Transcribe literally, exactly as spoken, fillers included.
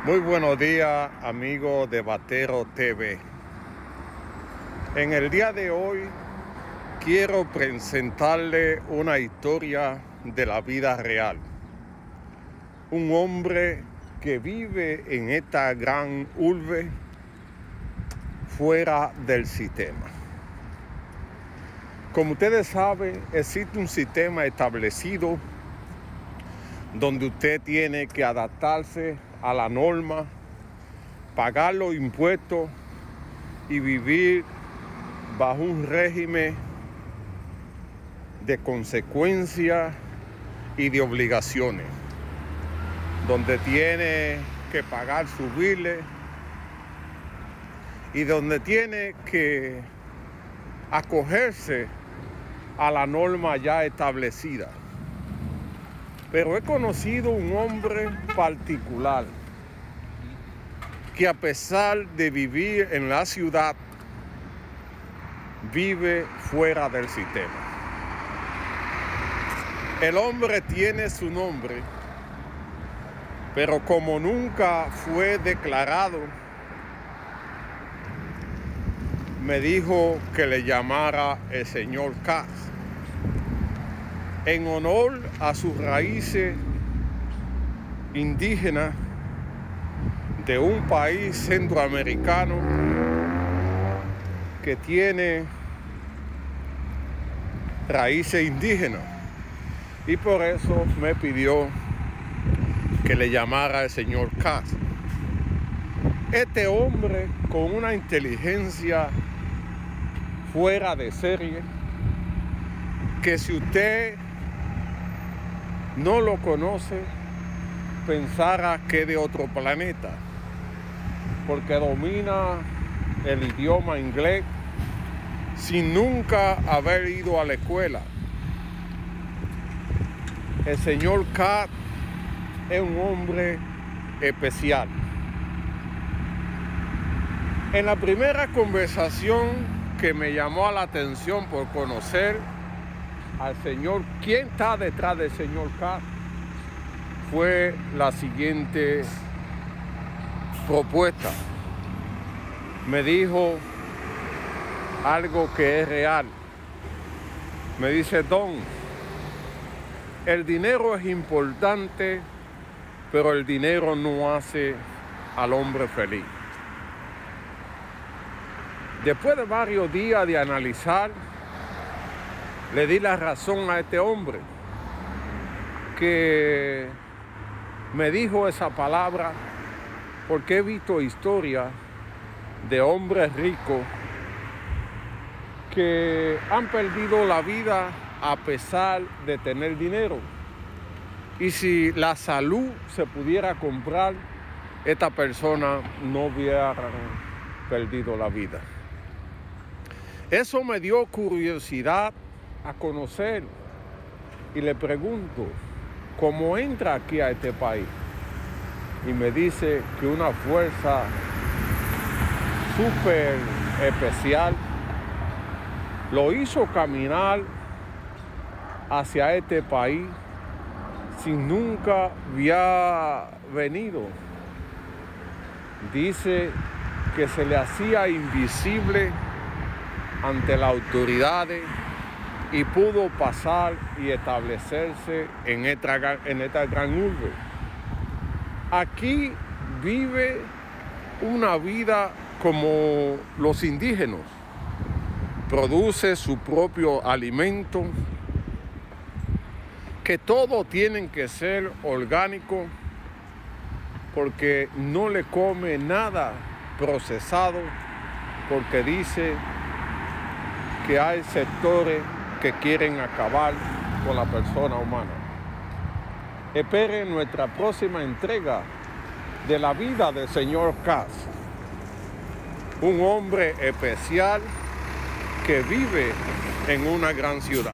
Muy buenos días, amigos de Batero T V. En el día de hoy quiero presentarle una historia de la vida real. Un hombre que vive en esta gran urbe fuera del sistema. Como ustedes saben, existe un sistema establecido donde usted tiene que adaptarse a la norma, pagar los impuestos y vivir bajo un régimen de consecuencias y de obligaciones, donde tiene que pagar sus biles y donde tiene que acogerse a la norma ya establecida. Pero he conocido un hombre particular que, a pesar de vivir en la ciudad, vive fuera del sistema. El hombre tiene su nombre, pero como nunca fue declarado, me dijo que le llamara el señor Katz, en honor a sus raíces indígenas de un país centroamericano que tiene raíces indígenas, y por eso me pidió que le llamara el señor Katz. Este hombre, con una inteligencia fuera de serie, que si usted no lo conoce, pensara que es de otro planeta, porque domina el idioma inglés sin nunca haber ido a la escuela. El señor Katz es un hombre especial. En la primera conversación que me llamó a la atención por conocer al señor, quién está detrás del señor Katz, fue la siguiente propuesta. Me dijo algo que es real. Me dice: Don, el dinero es importante, pero el dinero no hace al hombre feliz. Después de varios días de analizar, le di la razón a este hombre, que me dijo esa palabra porque he visto historias de hombres ricos que han perdido la vida a pesar de tener dinero. Y si la salud se pudiera comprar, esta persona no hubiera perdido la vida. Eso me dio curiosidad a conocer, y le pregunto, ¿cómo entra aquí a este país? Y me dice que una fuerza súper especial lo hizo caminar hacia este país sin nunca había venido. Dice que se le hacía invisible ante las autoridades y pudo pasar y establecerse en esta, en esta gran urbe. Aquí vive una vida como los indígenas. Produce su propio alimento, que todos tienen que ser orgánicos, porque no le come nada procesado, porque dice que hay sectores que quieren acabar con la persona humana. Esperen nuestra próxima entrega de la vida del señor Katz, un hombre especial que vive en una gran ciudad.